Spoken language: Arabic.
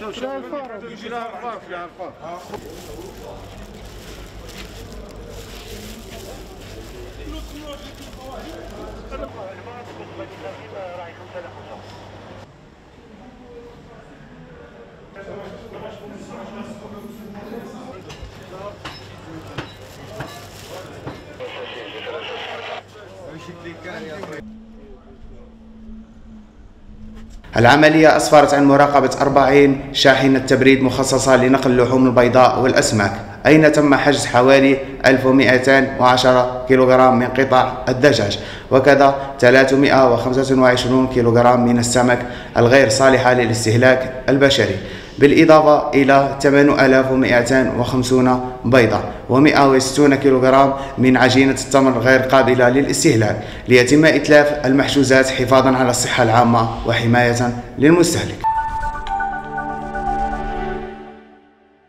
العملية أسفرت عن مراقبة 40 شاحنة تبريد مخصصة لنقل اللحوم البيضاء والأسماك، أين تم حجز حوالي 1210 كيلوغرام من قطع الدجاج، وكذا 325 كيلوغرام من السمك الغير صالحة للاستهلاك البشري، بالإضافة إلى 8250 بيضة و160 كيلوغرام من عجينة التمر غير قابلة للاستهلاك، ليتم إتلاف المحجوزات حفاظا على الصحة العامة وحماية للمستهلك.